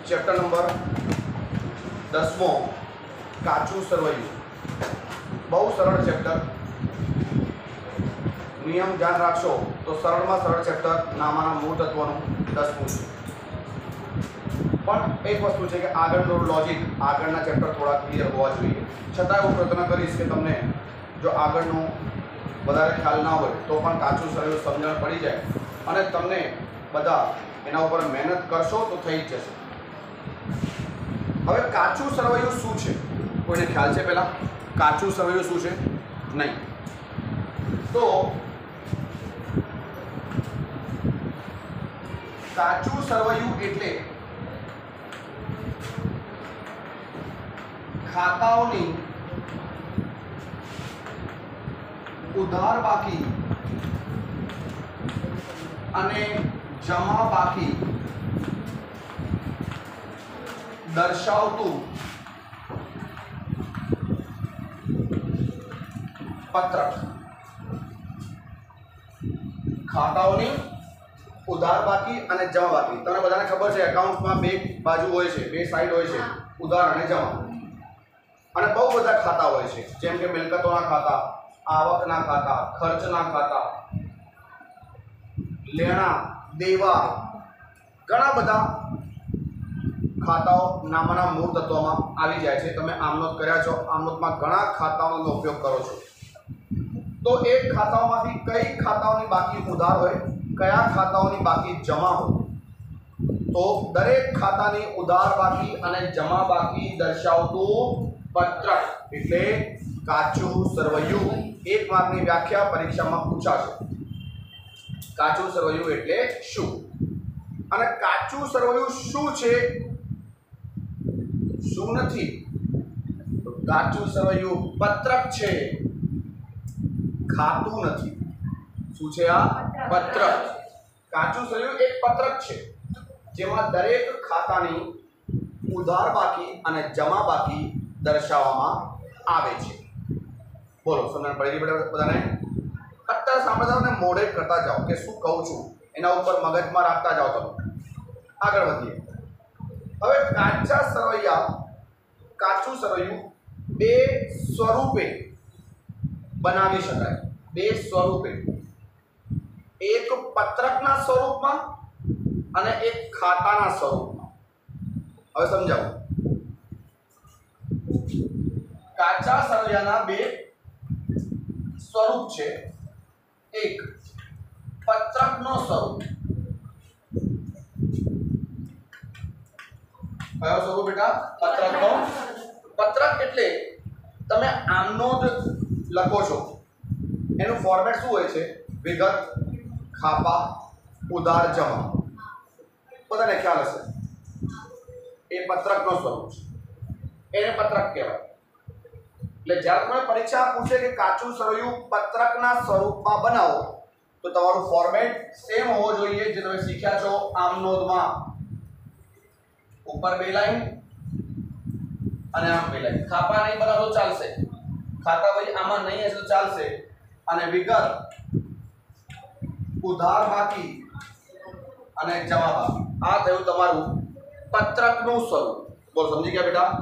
Chapter number 10मो काचू सरवैयू। बहुत सरल chapter, नियम ध्यान राखशो तो सरल में सरल चैप्टर नामाना मूळ तत्वों 10मु छे। पण एक वस्तु है कि आगळनो लॉजिक आगळना चैप्टर थोड़ा क्लियर होवा जोईए। छतांय हूँ प्रयत्न करीश कि तमने जो आगळनो वधारे ख्याल ना होय तो पण काचू सरवैयू समजण पड़ी जाए अने तमने बधा एना उपर मेहनत करशो तो थई ज जशे। हवे काचू सरवैयू शुं छे? कोईने ख्याल छे? पहेला काचू सरवैयू शुं छे? नहीं तो काचू सरवैयू एटले खाताओनी उधार बाकी अने जमा बाकी दर्शावतु पत्रक। खाताओनी उधार बाकी अने जमा बाकी तमने बधाने खबर छे एकाउंट में बे बाजू होय छे, बे साइड होय छे, उधार अने जमा। अने बहु बधा खाता होय छे जेम के मिलकतोना खाता, आवकना खाता, खर्चना खाता, लेना देवा, घणा बधा खाताओ नामाना मूळ तत्वोमां आवी जाय छे। तमे आमनोंध कर्या छो, आमनोंधमां घणा खाताओनो उपयोग करो छो। तो एक खाताओमांथी कई खाताओनी बाकी उधार होय, कया खाताओनी बाकी जमा होय, तो दरेक खातानी उधार बाकी अने जमा बाकी दर्शावतुं पत्रक एटले काचू सरवैयू। एक मार्कनी व्याख्या परीक्षामां पूछाशे। काचू सरवैयू एटले शुं? अने काचू सरवैयू शुं छे शुं नथी? तो काचू सरवैयू पत्रक छे, खातुं नथी। शुं छे? आ पत्रक। काचू सरवैयू एक पत्रक छे जेमां दरेक खातानी उधार बाकी अने जमा बाकी दर्शाववामां आवे छे। बोलो समझण पड़ी गई बधाने? अत्यारे सांभळता ने मोढे करता जाओ कि शुं कहूं छुं, एना उपर मगजमां राखता जाओ। तमे आगळ वधीए। हवे काचू सरवैयू बे स्वरूपे बनावी शकाय। बे स्वरूपे, एक पत्रकना स्वरूपमां अने एक खाताना स्वरूपमां। हवे समजावो। काचा सरवैयाना बे स्वरूप छे। एक पत्रकनो स्वरूप। कयो स्वरूप बेटा? पत्रकनो। पत्रक एटले तमे आमनोंध लखो छो, एनु फॉर्मेट शुं होय छे? विगत, खापा, उधार, जमा। बधाने ख्याल हशे। ए पत्रकनो स्वरूप छे, एने पत्रक कहेवाय। એટલે જ્યારે તમે પરીક્ષા પૂછે કે કાચું સરવૈયું પત્રકના સ્વરૂપમાં બનાવો તો તમારું ફોર્મેટ સેમ હોવો જોઈએ જે તમે શીખ્યા છો આમ નોંધમાં। ઉપર બે લાઈન અને આમ બે લાઈન। ખાપા નહીં બનાવો તો ચાલશે, ખાતા ભાઈ આમાં નહીં હશે તો ચાલશે। અને વિગત, ઉધાર બાકી અને જમા બાકી, આ થયું તમારું પત્રકનું સ્વરૂપ। બોલ સમજી ગયા બેટા?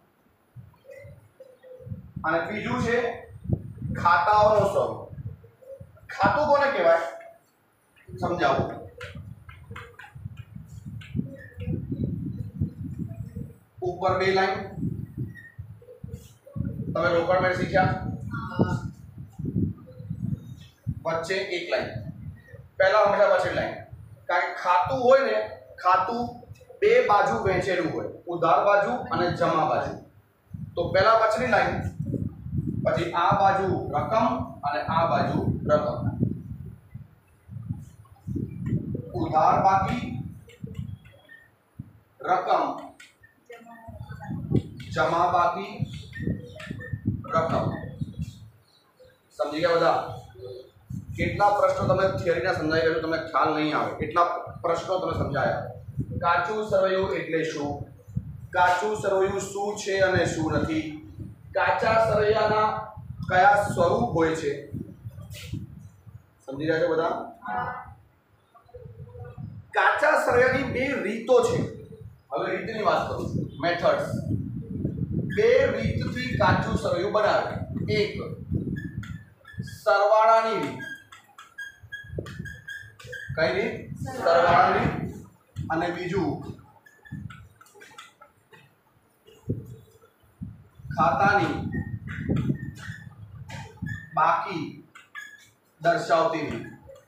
અને બીજું છે ખાતાઓનો સ્વરૂપ। ખાતું કોને કહેવાય સમજાવો। ઉપર બે લાઈન તમે રોકડ મેળ શીખ્યા, વચ્ચે એક લાઈન। પહેલા હંમેશા વચ્ચે લાઈન, કારણ કે ખાતું હોય ને, ખાતું બે બાજુ વહેંચેલું હોય, ઉધાર બાજુ અને જમા બાજુ। તો પહેલા વચ્ચેની લાઈન, પછી આ બાજુ રકમ અને આ બાજુ રકમ। उधार बाकी, रकम, जमा बाकी, रकम। समझी गया बधा? કેટલા પ્રશ્નો તમે થિયરીના સમજાઈ ગયો તમને ખ્યાલ નહીં આવે એટલા પ્રશ્નો તમે સમજાયા। કાચું સરવૈયું એટલે શું? કાચું સરવૈયું શું છે અને શું નથી? કાચા સરવૈયાના કયા સ્વરૂપ હોય છે? સમજી રહ્યા છો બધા? કાચા સરવૈયાની બે રીતો છે। હવે રીતની વાત કરું છું, મેથડ્સ. બે રીતથી કાચું સરવૈયું બનાવે. એક સરવાળાની રીત. કઈ રીત? સરવાળાની રીત. અને બીજું ખાતાની બાકી દર્શાવતી રીત.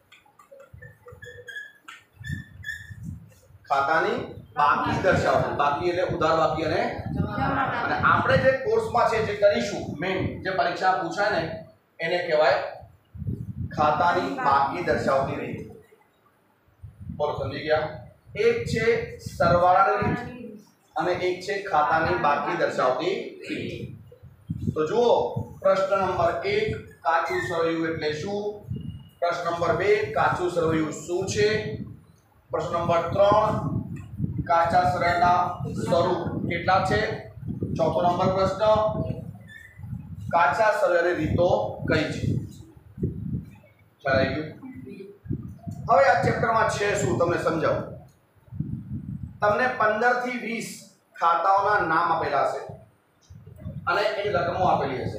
ખાતાની બાકી દર્શાવતી, બાકી એટલે ઉધાર બાકી અને આપણે જે કોર્સમાં છે જે કરીશું મેઇન જે પરીક્ષા પૂછાય ને એને કહેવાય ખાતાની બાકી દર્શાવતી રીત. બોલો સમજી ગયા? એક છે સરવાળાની રીત અને એક છે ખાતાની બાકી દર્શાવતી રીત. તો જુઓ, પ્રશ્ન નંબર 1 કાચું સરવૈયું એટલે શું? પ્રશ્ન નંબર 2 કાચું સરવૈયું શું છે? પ્રશ્ન નંબર 3 કાચા સરવૈયાના સ્વરૂપ કેટલા છે? ચોથો નંબર પ્રશ્ન કાચા સરવૈયાની રીતો કઈ છે? ખ્યાલ આવી ગયું? હવે આ ચેપ્ટરમાં છે શું તમને સમજાવું. તમને 15 થી 20 ખાતાઓના નામ આપેલા હશે અને એની રકમો આપેલી હશે.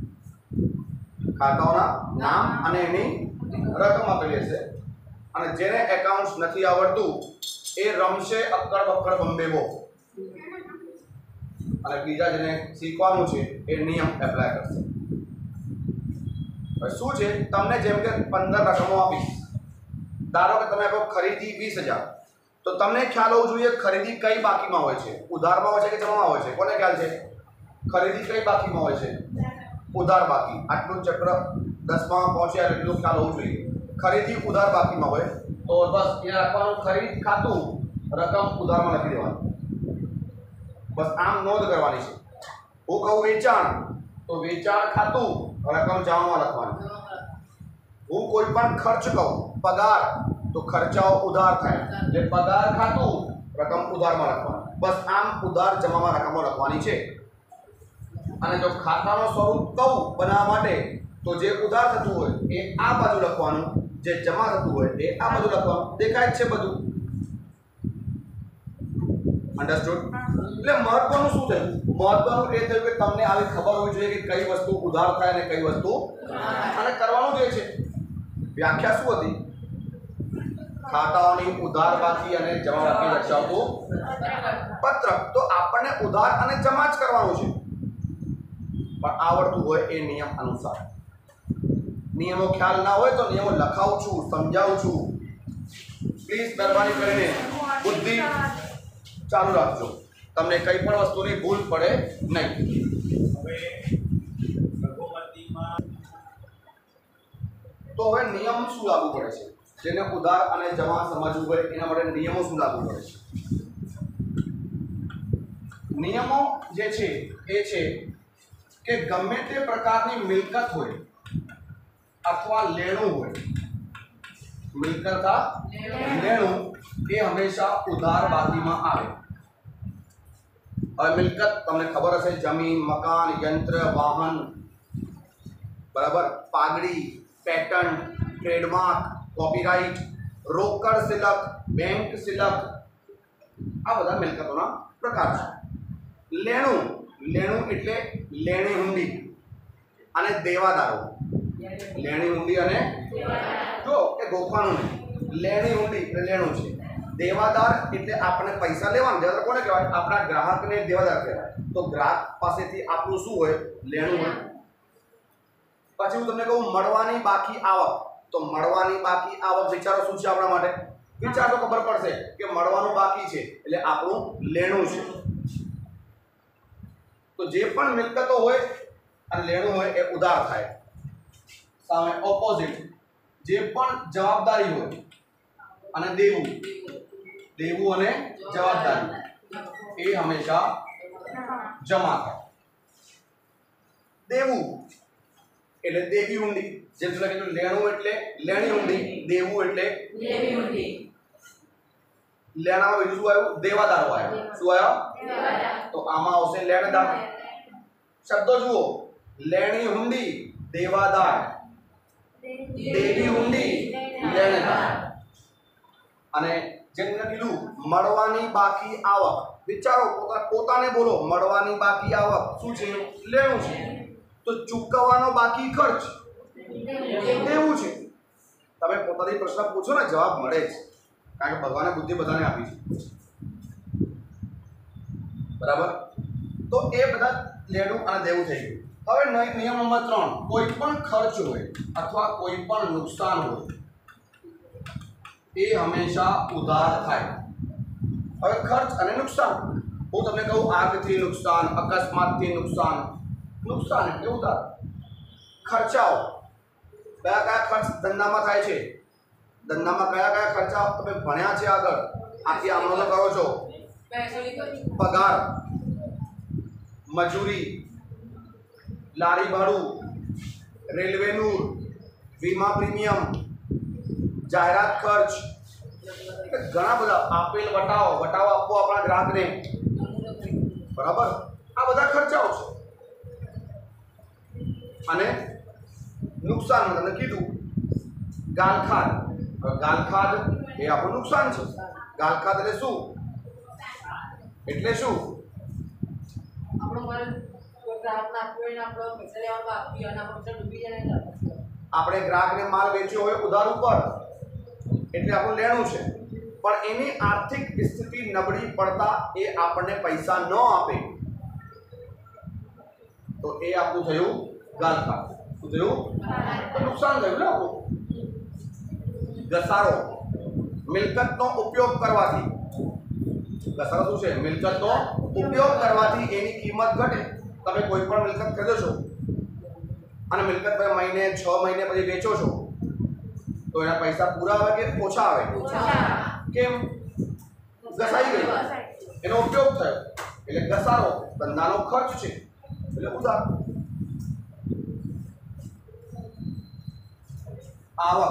ખાતાઓના નામ અને એની રકમ આપેલી હશે. અને જેને એકાઉન્ટ્સ નથી આવડતું એ રમશે અક્કડ બક્કડ બંબેબો, અને બીજા જેને શીખવાનું છે એ નિયમ એપ્લાય કરશે. હવે શું છે, તમને જેમ કે 15 રકમો આપીશ. ધારો કે તમે આપો ખરીદી 20,000, તો તમને ખ્યાલ હોવો જોઈએ ખરીદી કઈ બાકીમાં હોય છે, ઉધારમાં હોય છે કે જમામાં હોય છે? કોને ખ્યાલ છે? ખરીદી કઈ બાકીમાં હોય છે? ઉધાર બાકી. આટલું ચક્ર 10માં પહોંચ્યા એટલું ખ્યાલ હોવું જોઈએ. ખરીદી ઉધાર બાકીમાં હોય તો બસ એ રાખવાનું ખરીદ ખાતું, રકમ ઉધારમાં લખી દેવાનું. બસ આમ નોંધ કરવાની છે. હું કહું વેચાણ, તો વેચાણ ખાતું, રકમ જમામાં લખવાની. હું કોઈ પણ ખર્ચ કહું પગાર, તો ખર્ચાઓ ઉધાર થાય એટલે પગાર ખાતું, રકમ ઉધારમાં લખવાની. બસ આમ ઉધાર જમામાં રકમો લખવાની છે. અને જો ખાતાનો સ્વરૂપ કહું બનાવવા માટે, તો જે ઉધાર થતું હોય એ આ બાજુ લખવાનું, જે જમા થતું હોય એ આ બાજુ લખવાનું. દેખાય છે બધું? અન્ડરસ્ટુડ? એટલે મહત્વનું શું થયું? મહત્વનું એ થયું કે તમને આવી ખબર હોવી જોઈએ કે કઈ વસ્તુ ઉધાર થાય અને કઈ વસ્તુ, અને કરવાનું જે છે વ્યાખ્યા શું હતી? ખાતાઓની ઉધાર બાકી અને જમા બાકી દર્શાવતું પત્રક. તો આપણને ઉધાર અને જમા જ કરવાનું છે, પણ આવડતું હોય એ નિયમ અનુસાર. નિયમો ખ્યાલ ના હોય તો નિયમો લખાવું છું, સમજાવું છું. પ્લીઝ મહેરબાની કરીને બુદ્ધિ ચાલુ રાખજો, તમને કઈ પણ વસ્તુની ભૂલ પડે નહીં. તો હવે નિયમ શું લાગુ પડે છે? જેને ઉધાર અને જમા સમજવું હોય એના માટે નિયમો શું લાગુ પડે છે? નિયમો જે છે એ છે કે ગમે તે પ્રકારની મિલકત હોય અથવા લેણું હોય, મિલકત લેણું એ હંમેશા ઉધાર બાકીમાં આવે. હવે મિલકત તમને ખબર હશે, જમીન, મકાન, યંત્ર, વાહન, બરાબર, પાઘડી, પેટર્ન, ટ્રેડમાર્ક, કોપીરાઇટ, રોકડ શિલક, બેંક શિલક, આ બધા મિલકતોના પ્રકાર છે. લેણું, લેણું એટલે લેણી હુંડી અને દેવાદારો. લેણી હુંડી અને જો કે ગોખવાનું નહીં, લેણી હુંડી એટલે લેણું છે. દેવાદાર એટલે આપણે પૈસા લેવાનું. દેવાદાર કોને કહેવાય? આપણા ગ્રાહકને દેવાદાર કહેવાય. તો ગ્રાહક પાસેથી આપણું શું હોય? લેણું હોય. પછી હું તમને કહું મળવાની બાકી આવક, તો મળવાની બાકી આવક વિચારો શું છે આપણા માટે? વિચાર તો ખબર પડશે કે મળવાનું બાકી છે એટલે આપણું લેણું છે. તો જે પણ મિલકતો હોય અને લેણું હોય એ ઉધાર થાય. સામે ઓપોઝિટ, જે પણ જવાબદારી હોય અને દેવું, દેવું અને જવાબદારી એ હંમેશા જમા થાય. દેવું એટલે દેવી હુંડી, જેમ તમે કીધું લેણું એટલે લેણી હુંડી, દેવું એટલે દેવી હુંડી. લેણામાં બીજું શું આવ્યું? દેવાદારો આવ્યો. શું આવ્યો? તો આમાં આવશે લેણદાર. શબ્દો જુઓ, લેણી હુંડી દેવાદાર, દેવી હુંડી લેણદાર. અને જેમ મેં કીધું મળવાની બાકી આવક, વિચારો પોતાને બોલો, મળવાની બાકી આવક શું છે? લેણું છે. તો ચૂકવવાનો બાકી ખર્ચ દેવું છે. તમે પોતાની પ્રશ્ન પૂછો ને, જવાબ મળે જ, કારણ કે ભગવાને બુદ્ધિ બધાને આપી છે. બરાબર? તો એ બધા લેણું અને દેવું થઈ ગયું. હવે નિયમ નંબર 3, કોઈ પણ ખર્ચ હોય અથવા કોઈ પણ નુકસાન હોય એ હંમેશા ઉધાર થાય. હવે ખર્ચ અને નુકસાન, હું તમને કહું, આગથી નુકસાન, અકસ્માતથી નુકસાન. નુકસાન એટલે ઉધાર. ખર્ચાઓ, કયા કયા ખર્ચ ધંધામાં થાય છે? ધંધામાં કયા કયા ખર્ચાઓ તમે ભણ્યા છે આગળ, આથી આમનો કરો છો? પગાર, મજૂરી, લારી ભાડું, રેલવેનું, વીમા પ્રીમિયમ, જાહેરાત ખર્ચ, ઘણા બધા, આપેલ વટાવો આપવો આપણા ગ્રાહકને. બરાબર? આ બધા ખર્ચાઓ છે. અને નુકસાન તમને કીધું ગાલખાદ. ગાલખાદ એ આપણું નુકસાન છે. ગાલખાદ એટલે શું? એટલે શું? આપણે ગ્રાહકને માલ વેચ્યો હોય ઉધાર ઉપર, એટલે આપણું લેણું છે. પણ એની આર્થિક સ્થિતિ નબળી પડતા એ આપણને પૈસા ન આપે, તો એ આપણું થયું ગાલખાદ. શું થયું? નુકસાન થયું ને આપણું. ઘસારો, મિલકતનો ઉપયોગ કરવાથી. ઘસારો શું છે? મિલકતનો ઉપયોગ કરવાથી એની કિંમત ઘટે. તમે કોઈ પણ મિલકત ખરીદો છો અને મિલકત મહિને 6 મહિને પછી વેચો છો, તો એના પૈસા પૂરા આવે કે ઓછા આવે? કેમ? ઘસાઈ ગઈ, એનો ઉપયોગ થયો, એટલે ઘસારો. ધંધાનો ખર્ચ છે એટલે ઉધાર. આવક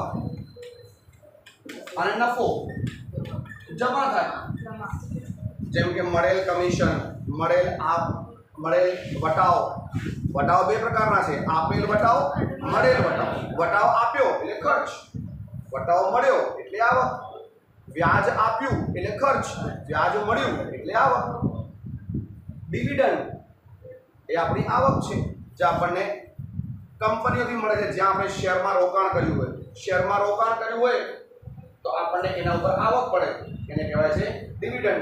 અને નફો જમા થાય. જેમ કે મળેલ કમિશન, મળેલ વટાવ. વટાવ બે પ્રકારના છે, આપેલ વટાવ, મળેલ વટાવ. વટાવ આપ્યો એટલે ખર્ચ, વટાવ મળ્યો એટલે આવક. વ્યાજ આપ્યું એટલે ખર્ચ, વ્યાજ મળ્યું એટલે આવક. ડિવિડન્ડ એ આપણી આવક છે, જે આપણને કંપનીઓથી મળે છે, જ્યાં આપણે શેરમાં રોકાણ કર્યું હોય. શેરમાં રોકાણ કર્યું હોય તો આપણને એના ઉપર આવક પડે, એને કહેવાય છે ડિવિડન્ડ.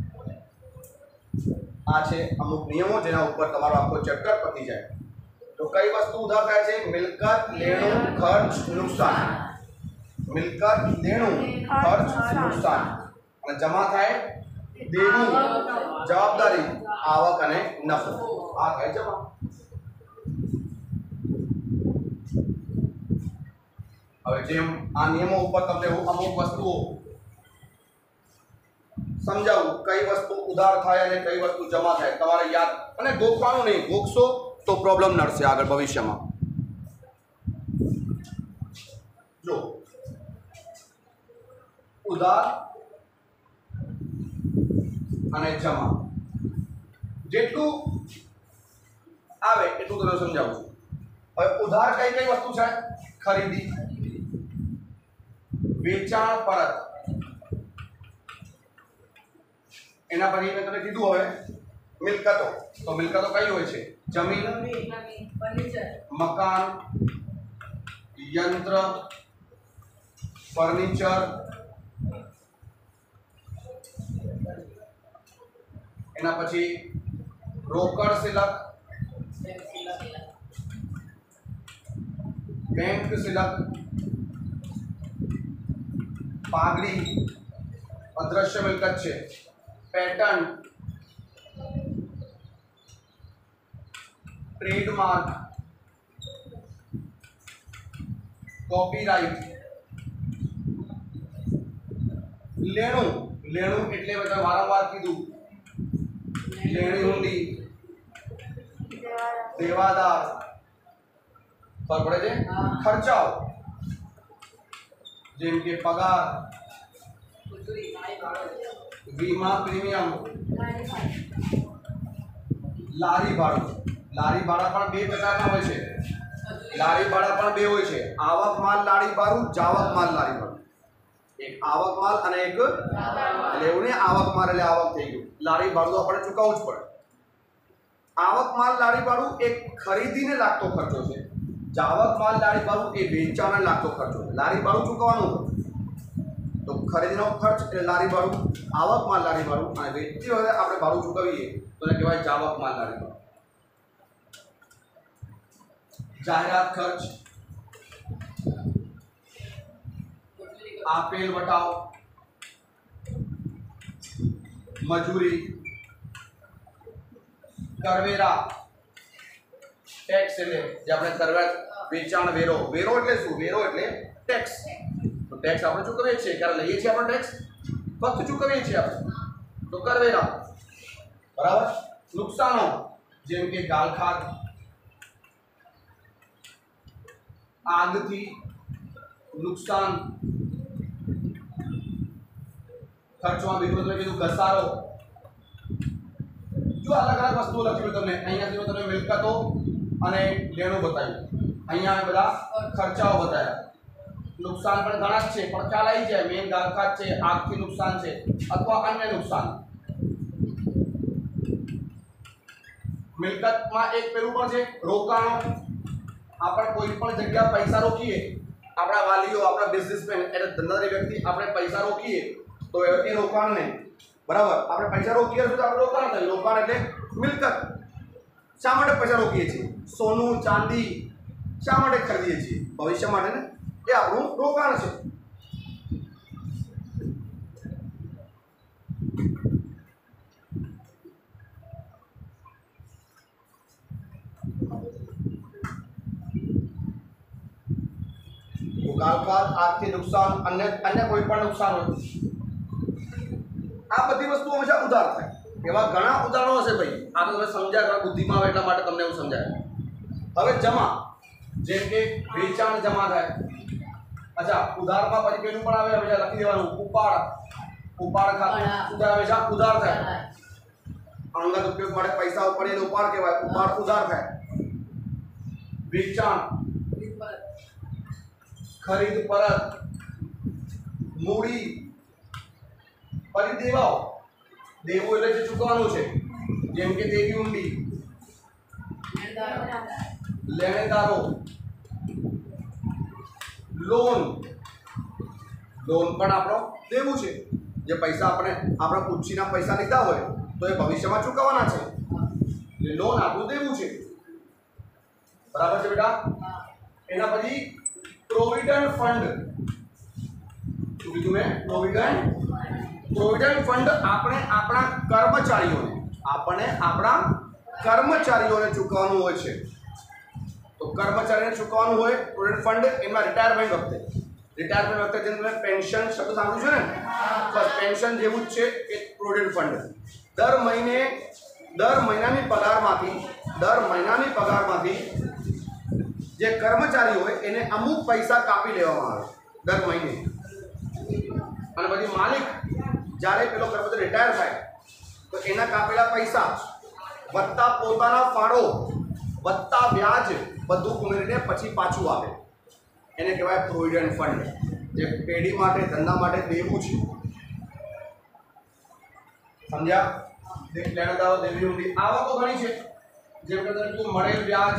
આ છે અમુક નિયમો જેના ઉપર તમારો આખો ચેપ્ટર પતી જાય. તો કઈ વસ્તુ ઉધાર થાય છે? મિલકત, લેણું, ખર્ચ, નુકસાન. મિલકત, લેણું, ખર્ચ, નુકસાન. અને જમા થાય દેવું, જવાબદારી, આવક અને નફો. આ થાય જમા. હવે જેમ આ નિયમો ઉપર તમને હું અમુક વસ્તુઓ સમજાવું, કઈ વસ્તુ ઉધાર થાય અને કઈ વસ્તુ જમા થાય, તમારે યાદ અને ગોખવાનું નહીં. ગોખશો તો પ્રોબ્લેમ નડશે આગળ ભવિષ્યમાં. જો ઉધાર અને જમા જેટલું આવે એટલું તમને સમજાવું છું. હવે ઉધાર કઈ કઈ વસ્તુ છે? ખરીદી, વેચાણ, પરત. એના પછી મેં તમને કીધું હવે મિલકતો. તો મિલકતો કઈ હોય છે? જમીન, મકાન, યંત્ર, ફર્નિચર. એના પછી રોકડ શિલક, બેંક શિલક, પાઘડી અદ્રશ્ય મિલકત છે, પેટર્ન, ટ્રેડમાર્ક, કોપીરાઇટ. લેણું, લેણું એટલે બધા વારંવાર કીધું, લેણી હુંડી, દેવાદાર. ખબર પડે છે? ખર્ચાઓ જેમ કે પગાર, વીમા પ્રીમિયમ, લારી ભાડું. લારી ભાડા પણ બે પ્રકારના હોય છે. લારી ભાડા પણ બે હોય છે, આવક માલ લારી ભાડું, જાવક માલ લારી ભાડું. એક આવક માલ અને એક એટલે એવું નહીં આવક માલ એટલે આવક થઈ ગયું, લારી ભાડું તો આપણે ચૂકવવું જ પડે। આવક માલ લારી ભાડું એક ખરીદીને લાગતો ખર્ચો છે, જાવક માલ લારી ભાડું એ વેચાણને લાગતો ખર્ચો છે। લારી ભાડું ચૂકવવાનું તો ખરીદીનો ખર્ચ એટલે લારી ભાડું, આવક માલ લારી ભાડું અને વેચતી વખતે આપણે ભાડું ચૂકવીએ તો એને કહેવાય જાવક માલ લારી ભાડું। જાહેરાત ખર્ચ, આપેલ વટાવ, મજૂરી, કરવેરા, ટેક્સ એટલે જે આપણે કરવેરા, વેચાણ વેરો, વેરો એટલે શું? વેરો એટલે ટેક્સ। તો ટેક્સ આપણે ચૂકવીએ છીએ, ક્યારે લઈએ છીએ આપણે ટેક્સ? ફક્ત ચૂકવીએ છીએ આપણે, તો કરવેરા, બરાબર। નુકસાનો જેમ કે ગાલખાત, આગથી નુકસાન, ખર્ચમાં બીજું તમે કીધું ઘસારો। જો અલગ અલગ વસ્તુઓ લખ્યું તમને, અહીંયાથી તમે મિલકતો અને લેણું બતાવ્યું, અહીંયા બધા ખર્ચાઓ બતાવ્યા। નુકસાન પણ ઘણા જ છે, પણ ખ્યાલ આવી જાય મેન ગાલખાત છે, આગથી નુકસાન છે અથવા અન્ય નુકસાન। મિલકતમાં એક પેલું પણ છે રોકાણો। આપણે કોઈ પણ જગ્યા પૈસા રોકીએ, આપણા વાલીઓ, આપણા બિઝનેસમેન એટલે ધંધાદારી વ્યક્તિ આપણે પૈસા રોકીએ તો એ રોકાણ નહીં, બરાબર। આપણે પૈસા રોકીએ તો આપણે રોકાણ થાય, રોકાણ એટલે મિલકત। શા માટે પૈસા રોકીએ છીએ? સોનું ચાંદી શા માટે ખરીદીએ છીએ? ભવિષ્ય માટે ને, એ આપણું રોકાણ છે। ગાલખાત, આર્થિક નુકસાન, અન્ય કોઈ પણ નુકસાન હોય, આ બધી વસ્તુઓ હંમેશા ઉધાર થાય। એવા ઘણા ઉદાહરણો હશે ભાઈ, આ તો તમે સમજ્યા, બુદ્ધિમાં આવે એટલા માટે તમને એવું સમજાય। હવે જમા, જેમ કે વેચાણ જમા થાય, અચ્છા ઉધારમાં પછી પેલું પણ આવે, હંમેશા લખી દેવાનું ઉપાડ, ઉપાડ ખાતું ઉધાર, હંમેશા ઉધાર થાય। અંગત ઉપયોગ માટે પૈસા પડેલો ઉપાડ કહેવાય, ઉપાડ ઉધાર થાય। વેચાણ, ખરીદ પરત, મૂડી, ફરી દેવાઓ, દેવું એટલે જે ચૂકવવાનું છે, જેમ કે દેવી ઊંડી, લેણદારો, લોન, લોન પણ આપણો દેવું છે, જે પૈસા આપણે પૂછીના પૈસા લીધા હોય તો એ ભવિષ્યમાં ચૂકવવાના છે, એટલે લોન આપણું દેવું છે, બરાબર છે બેટા। એના પછી પ્રોવિડન્ટ ફંડ, શું કીધું મેં? પ્રોવિડન્ટ ફંડ આપણે આપણા કર્મચારીઓને ચૂકવવાનું હોય છે, તો કર્મચારીને ચૂકવવાનું હોય પ્રોવિડન્ટ ફંડ। એમાં રિટાયરમેન્ટ વખતે જેમ તમે પેન્શન શબ્દ સાંભળ્યું છે ને, બસ પેન્શન જેવું જ છે એક પ્રોવિડન્ટ ફંડ। દર મહિનાની પગારમાંથી જે કર્મચારી હોય એને અમુક પૈસા કાપી લેવામાં આવે દર મહિને, અને પછી માલિક જ્યારે પેલો કર્મચારી રિટાયર થાય તો એના કાપેલા પૈસા વત્તા પોતાના ફાળો વત્તા વ્યાજ બધું ઉમેરીને પછી પાછું આપે, એને કહેવાય પ્રોવિડન્ટ ફંડ, જે પેઢી માટે, ધંધા માટે દેવું છે। સમજ્યા? લેણદારો, દેવી ઊંડી, આવકો ઘણી છે, જેમ કે તમે મળેલ વ્યાજ,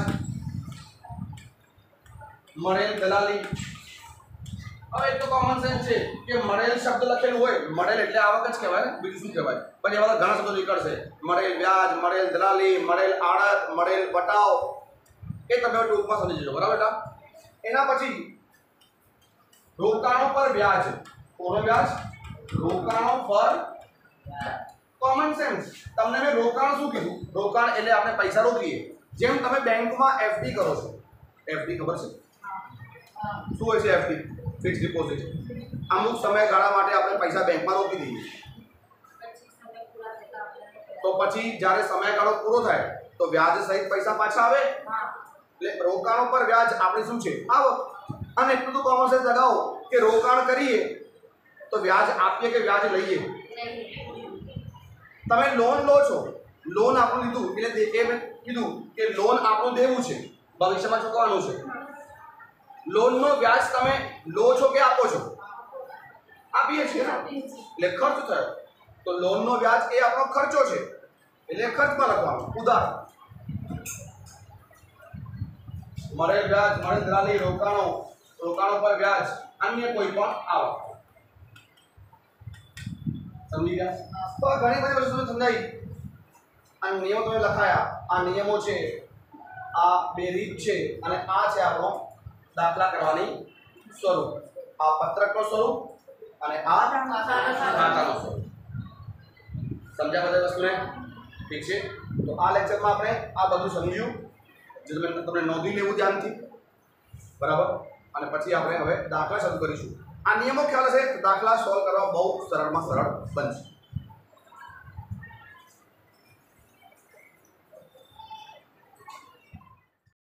મળેલ દલાલી। હવે એક તો કોમન સેન્સ છે કે મળેલ શબ્દ લખેલું હોય, મળેલ એટલે આવક જ કહેવાય ને, બીજું શું કહેવાય? પણ એવા ઘણા શબ્દો નીકળશે, મળેલ વ્યાજ, મળેલ દલાલી, મળેલ આડત, મળેલ વટાવ, એ તમે ટૂંકમાં સમજી જજો, બરાબર બેટા? એના પછી રોકાણો પર વ્યાજ, કોનો વ્યાજ? રોકાણો પર, કોમન સેન્સ। તમને મેં રોકાણ શું કીધું? રોકાણ એટલે આપણે પૈસા રોકીએ, જેમ તમે બેંકમાં એફડી કરો છો, એફડી ખબર છે શું હોય છે? એફડી ફિક્સ ડિપોઝિટ, અમુક સમયગાળા માટે આપણે પૈસા બેંકમાં રોકી દઈએ, તો પછી જ્યારે સમયગાળો પૂરો થાય તો વ્યાજ સહિત પૈસા પાછા આવે, એટલે રોકાણો પર વ્યાજ આપણે શું છે? આવક। અને એટલું તો કોમન સેન્સ લગાવો કે રોકાણ કરીએ તો વ્યાજ આપીએ કે વ્યાજ લઈએ? તમે લોન લો છો, લોન આપણું લીધું એટલે એ મેં કીધું કે લોન આપણું દેવું છે, ભવિષ્યમાં ચૂકવવાનું છે। લોનનો વ્યાજ તમે લો છો કે આપો છો? આપીએ છીએ ને એટલે ખર્ચ થયો, તો લોનનો વ્યાજ એ આપણો ખર્ચો છે એટલે ખર્ચમાં લખવાનું. ઉદાહરણ મળેલ વ્યાજ મળેલ દલાલી રોકાણો પર વ્યાજ અન્ય કોઈ પણ આવક. સમજી ગયા? તો આ ઘણી બધી વસ્તુઓ સમજાઈ. આ નિયમો તમે લખાયા, આ નિયમો છે, આ બે રીત છે અને આ છે આપણો દાખલા કરવાની સ્વરૂપ. આ પત્રકનો સ્વરૂપ અને આ ખાતાનો સ્વરૂપ. સમજ્યા બધા વસ્તુને? ઠીક છે. તો આ લેક્ચરમાં આપણે આ બધું સમજ્યું, જે તમને નોંધી લેવું ધ્યાનથી, બરાબર. અને પછી આપણે હવે દાખલા શરૂ કરીશું. આ નિયમો ખ્યાલ હશે, દાખલા સોલ્વ કરવા બહુ સરળમાં સરળ બનશે.